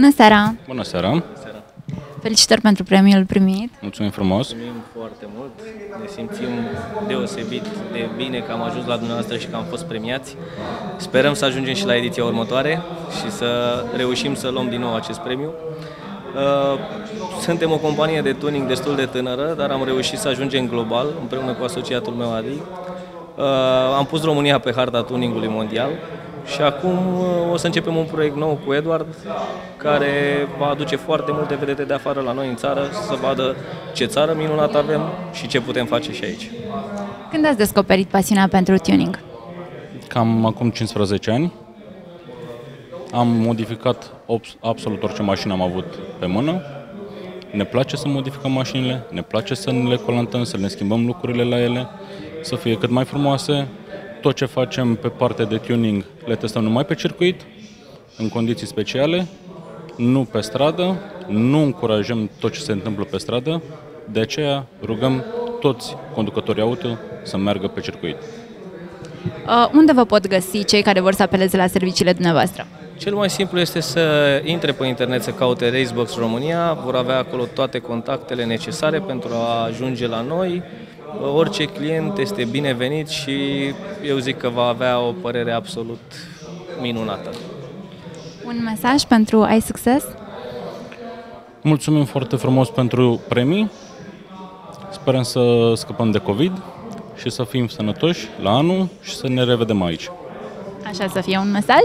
Bună seara! Bună seara! Felicitări pentru premiul primit. Mulțumim frumos! Mulțumim foarte mult, ne simțim deosebit de bine că am ajuns la dumneavoastră și că am fost premiați. Sperăm să ajungem și la ediția următoare și să reușim să luăm din nou acest premiu. Suntem o companie de tuning destul de tânără, dar am reușit să ajungem global împreună cu asociatul meu Adi. Am pus România pe harta tuningului mondial și acum o să începem un proiect nou cu Eduard care va aduce foarte multe vedete de afară la noi în țară să vadă ce țară minunată avem și ce putem face și aici. Când ați descoperit pasiunea pentru tuning? Cam acum 15 ani. Am modificat absolut orice mașină am avut pe mână. Ne place să modificăm mașinile, ne place să le colantăm, să ne schimbăm lucrurile la ele, să fie cât mai frumoase. Tot ce facem pe partea de tuning le testăm numai pe circuit, în condiții speciale, nu pe stradă, nu încurajăm tot ce se întâmplă pe stradă, de aceea rugăm toți conducătorii auto să meargă pe circuit. Unde vă pot găsi cei care vor să apeleze la serviciile dumneavoastră? Cel mai simplu este să intre pe internet, să caute Racebox România, vor avea acolo toate contactele necesare pentru a ajunge la noi. Orice client este binevenit și eu zic că va avea o părere absolut minunată. Un mesaj pentru iSuccess? Mulțumim foarte frumos pentru premii, sperăm să scăpăm de COVID și să fim sănătoși la anul și să ne revedem aici. Așa să fie un mesaj?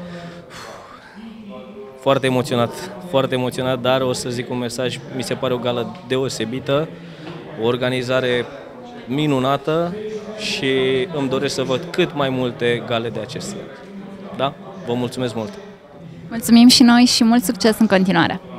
Foarte emoționat, dar o să zic un mesaj, mi se pare o gală deosebită, o organizare minunată și îmi doresc să văd cât mai multe gale de acestea. Da? Vă mulțumesc mult! Mulțumim și noi și mult succes în continuare!